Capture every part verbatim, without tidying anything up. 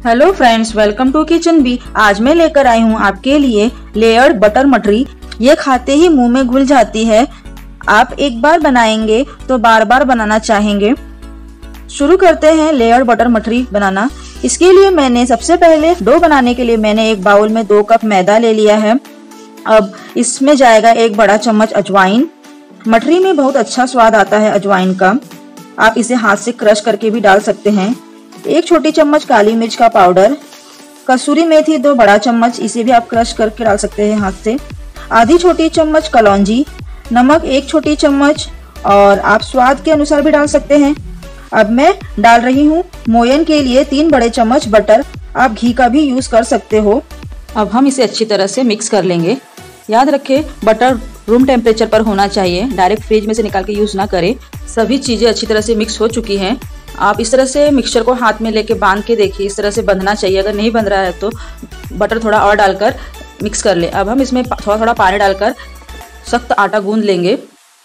Hello friends, welcome to kitchen B. आज मैं लेकर आई हूँ आपके लिए लेयर्ड बटर मटरी। ये खाते ही मुंह में घुल जाती है। आप एक बार बनाएंगे तो बार बार बनाना चाहेंगे। शुरू करते हैं लेयर्ड बटर मटरी बनाना। इसके लिए मैंने सबसे पहले डो बनाने के लिए मैंने एक बाउल में दो कप मैदा ले लिया है। अब इसमें जाएगा एक बड़ा चम्मच अजवाइन। मटरी में बहुत अच्छा स्वाद आता है अजवाइन का। आप इसे हाथ से क्रश करके भी डाल सकते हैं। एक छोटी चम्मच काली मिर्च का पाउडर, कसूरी मेथी दो बड़ा चम्मच, इसे भी आप क्रश करके डाल सकते हैं हाथ से। आधी छोटी चम्मच कलौंजी, नमक एक छोटी चम्मच और आप स्वाद के अनुसार भी डाल सकते हैं। अब मैं डाल रही हूँ मोयन के लिए तीन बड़े चम्मच बटर। आप घी का भी यूज कर सकते हो। अब हम इसे अच्छी तरह से मिक्स कर लेंगे। याद रखें बटर रूम टेम्परेचर पर होना चाहिए, डायरेक्ट फ्रिज में से निकाल के यूज ना करें। सभी चीजें अच्छी तरह से मिक्स हो चुकी हैं। आप इस तरह से मिक्सचर को हाथ में लेके बांध के देखिए, इस तरह से बंधना चाहिए। अगर नहीं बंध रहा है तो बटर थोड़ा और डालकर मिक्स कर ले। अब हम इसमें थोड़ा थोड़ा पानी डालकर सख्त आटा गूंद लेंगे।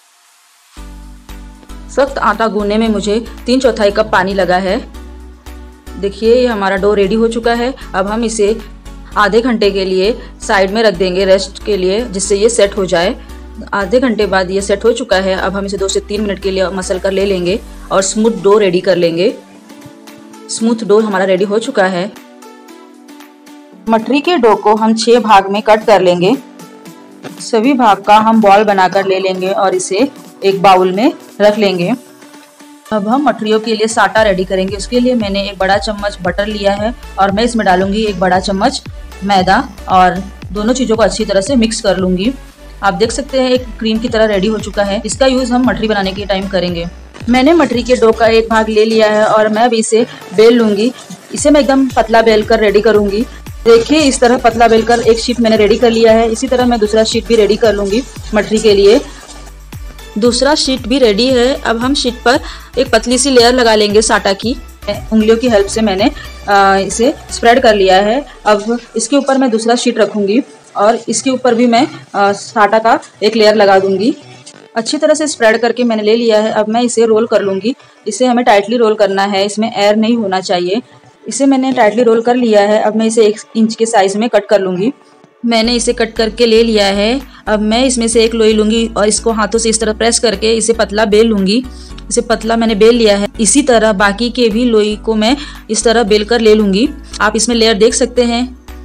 सख्त आटा गूंदने में मुझे तीन चौथाई कप पानी लगा है। देखिए ये हमारा डो रेडी हो चुका है। अब हम इसे आधे घंटे के लिए साइड में रख देंगे रेस्ट के लिए, जिससे ये सेट हो जाए। आधे घंटे बाद ये सेट हो चुका है। अब हम इसे दो से तीन मिनट के लिए मसल कर ले लेंगे और स्मूथ डो रेडी कर लेंगे। स्मूथ डो हमारा रेडी हो चुका है। मटरी के डो को हम छह भाग में कट कर लेंगे। सभी भाग का हम बॉल बनाकर ले लेंगे और इसे एक बाउल में रख लेंगे। अब हम मटरियों के लिए साटा रेडी करेंगे। उसके लिए मैंने एक बड़ा चम्मच बटर लिया है और मैं इसमें डालूंगी एक बड़ा चम्मच मैदा और दोनों चीज़ों को अच्छी तरह से मिक्स कर लूंगी। आप देख सकते हैं एक क्रीम की तरह रेडी हो चुका है। इसका यूज हम मटरी बनाने के टाइम करेंगे। मैंने मटरी के डो का एक भाग ले लिया है और मैं अब इसे बेल लूंगी। इसे मैं एकदम पतला बेल कर रेडी करूंगी। देखिए इस तरह पतला बेल कर एक शीट मैंने रेडी कर लिया है। इसी तरह मैं दूसरा शीट भी रेडी कर लूंगी मटरी के लिए। दूसरा शीट भी रेडी है। अब हम शीट पर एक पतली सी लेयर लगा लेंगे साटा की। उंगलियों की हेल्प से मैंने आ, इसे स्प्रेड कर लिया है। अब इसके ऊपर मैं दूसरा शीट रखूंगी और इसके ऊपर भी मैं आ, साटा का एक लेयर लगा दूंगी। अच्छी तरह से स्प्रेड करके मैंने ले लिया है। अब मैं इसे रोल कर लूंगी। इसे हमें टाइटली रोल करना है, इसमें एयर नहीं होना चाहिए। इसे मैंने टाइटली रोल कर लिया है। अब मैं इसे एक इंच के साइज में कट कर लूंगी। मैंने इसे कट करके ले लिया है। अब मैं इसमें से एक लोई लूंगी और इसको हाथों से इस तरह प्रेस करके इसे पतला बेल लूंगी। इसे पतला मैंने बेल लिया है। इसी तरह बाकी के भी लोई को मैं इस तरह बेल कर ले लूंगी। आप इसमें लेयर देख सकते हैं।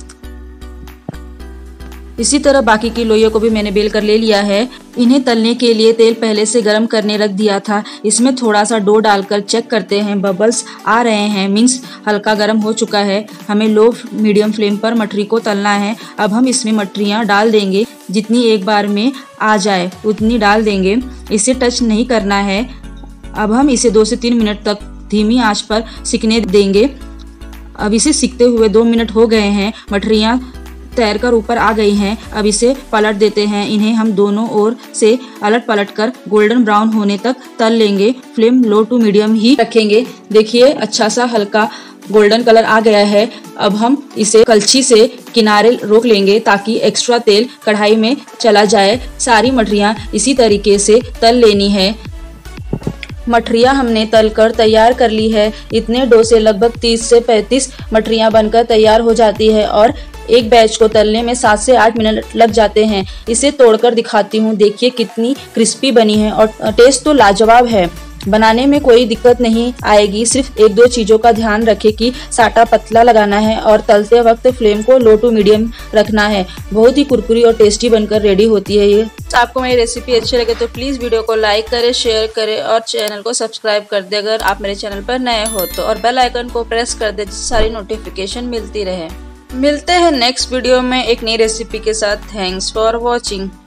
इसी तरह बाकी की लोइयों को भी मैंने बेल कर ले लिया है। इन्हें तलने के लिए तेल पहले से गर्म करने रख दिया था। इसमें थोड़ा सा डो डालकर चेक करते हैं। बबल्स आ रहे हैं, मीन्स हल्का गर्म हो चुका है। हमें लो मीडियम फ्लेम पर मटरी को तलना है। अब हम इसमें मटरियाँ डाल देंगे। जितनी एक बार में आ जाए उतनी डाल देंगे। इसे टच नहीं करना है। अब हम इसे दो से तीन मिनट तक धीमी आंच पर सिकने देंगे। अब इसे सिकते हुए दो मिनट हो गए हैं। मटरियाँ तैर कर ऊपर आ गई हैं। अब इसे पलट देते हैं। इन्हें हम दोनों ओर से अलट पलट कर गोल्डन ब्राउन होने तक तल लेंगे। फ्लेम लो टू मीडियम ही रखेंगे। देखिए अच्छा सा हल्का गोल्डन कलर आ गया है। अब हम इसे कलछी से किनारे रोक लेंगे ताकि एक्स्ट्रा तेल कढ़ाई में चला जाए। सारी मटरियाँ इसी तरीके से तल लेनी है। मटरियाँ हमने तलकर तैयार कर ली है। इतने डो से लगभग तीस से पैंतीस मटरियाँ बनकर तैयार हो जाती है और एक बैच को तलने में सात से आठ मिनट लग जाते हैं। इसे तोड़कर दिखाती हूँ। देखिए कितनी क्रिस्पी बनी है और टेस्ट तो लाजवाब है। बनाने में कोई दिक्कत नहीं आएगी। सिर्फ एक दो चीज़ों का ध्यान रखें कि साटा पतला लगाना है और तलते वक्त फ्लेम को लो टू मीडियम रखना है। बहुत ही कुरकुरी और टेस्टी बनकर रेडी होती है ये। आपको मेरी रेसिपी अच्छी लगे तो प्लीज़ वीडियो को लाइक करें, शेयर करें और चैनल को सब्सक्राइब कर दें अगर आप मेरे चैनल पर नए हो तो, और बेल आइकन को प्रेस कर दें जिससे सारी नोटिफिकेशन मिलती रहे। मिलते हैं नेक्स्ट वीडियो में एक नई रेसिपी के साथ। Thanks for watching.